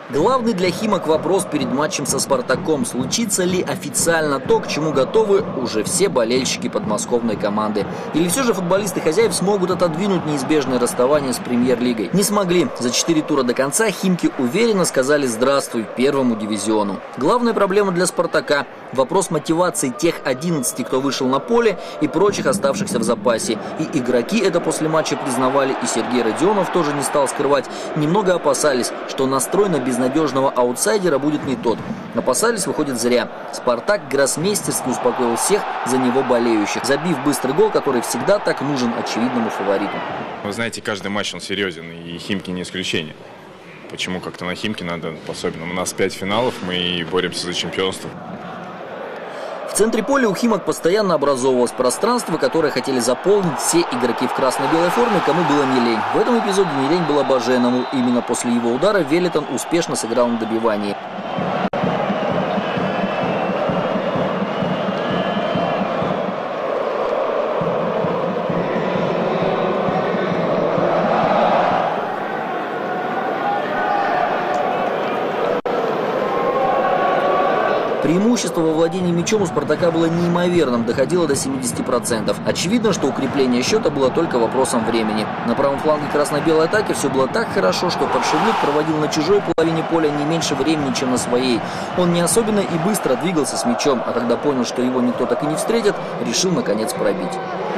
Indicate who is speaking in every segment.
Speaker 1: Главный для Химок вопрос перед матчем со «Спартаком». Случится ли официально то, к чему готовы уже все болельщики подмосковной команды? Или все же футболисты хозяев смогут отодвинуть неизбежное расставание с премьер-лигой? Не смогли. За 4 тура до конца Химки уверенно сказали «здравствуй» первому дивизиону. Главная проблема для «Спартака» – вопрос мотивации тех 11, кто вышел на поле, и прочих оставшихся в запасе. И игроки это после матча признавали, и Сергей Родионов тоже не стал скрывать. Немного опасались, что настрой на безнадежного аутсайдера будет не тот. Опасались, выходит, зря. «Спартак» гроссмейстерски успокоил всех за него болеющих, забив быстрый гол, который всегда так нужен очевидному фавориту.
Speaker 2: Вы знаете, каждый матч он серьезен, и Химки не исключение. Почему как-то на Химки надо по-особенному? У нас 5 финалов, мы боремся за чемпионство.
Speaker 1: В центре поля у Химок постоянно образовывалось пространство, которое хотели заполнить все игроки в красно-белой форме, кому было не лень. В этом эпизоде не лень была Баженову. Именно после его удара Велитон успешно сыграл на добивании. Преимущество во владении мячом у «Спартака» было неимоверным, доходило до 70%. Очевидно, что укрепление счета было только вопросом времени. На правом фланге красно-белой атаки все было так хорошо, что Паршевник проводил на чужой половине поля не меньше времени, чем на своей. Он не особенно и быстро двигался с мячом, а когда понял, что его никто так и не встретит, решил наконец пробить.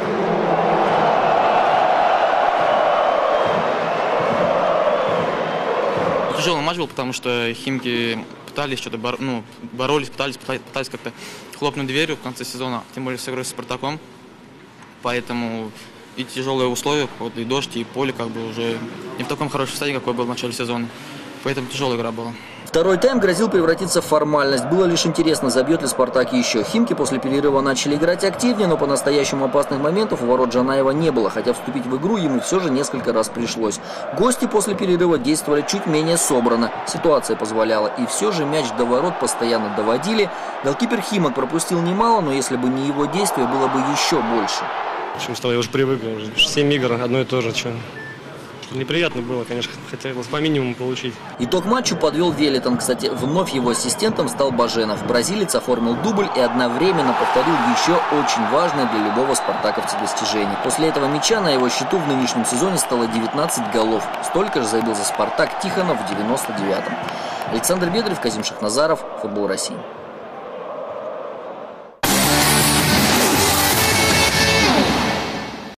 Speaker 3: Тяжелый матч был, потому что Химки пытались что-то боролись, пытались как-то хлопнуть дверью в конце сезона, тем более с игрой с «Спартаком». Поэтому и тяжелые условия, вот, и дождь, и поле как бы уже не в таком хорошем состоянии, какой был в начале сезона. Поэтому тяжелая игра была.
Speaker 1: Второй тайм грозил превратиться в формальность. Было лишь интересно, забьет ли «Спартак» еще. Химки после перерыва начали играть активнее, но по-настоящему опасных моментов у ворот Джанаева не было, хотя вступить в игру ему все же несколько раз пришлось. Гости после перерыва действовали чуть менее собрано. Ситуация позволяла, и все же мяч до ворот постоянно доводили. Голкипер Химок пропустил немало, но если бы не его действия, было бы еще больше.
Speaker 4: Почему стало, я уже привык, уже 7 игр, одно и то же. Что? Неприятно было, конечно, хотелось по минимуму получить.
Speaker 1: Итог матчу подвел Велитон. Кстати, вновь его ассистентом стал Баженов. Бразилец оформил дубль и одновременно повторил еще очень важное для любого спартаковца достижение. После этого мяча на его счету в нынешнем сезоне стало 19 голов. Столько же забил за «Спартак» Тихонов в 99-м. Александр Бедрев, Казим Шахназаров, Футбол России.